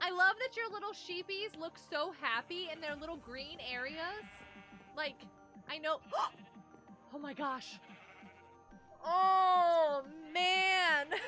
I love that your little sheepies look so happy in their little green areas. Like, I know. Oh my gosh. Oh, man.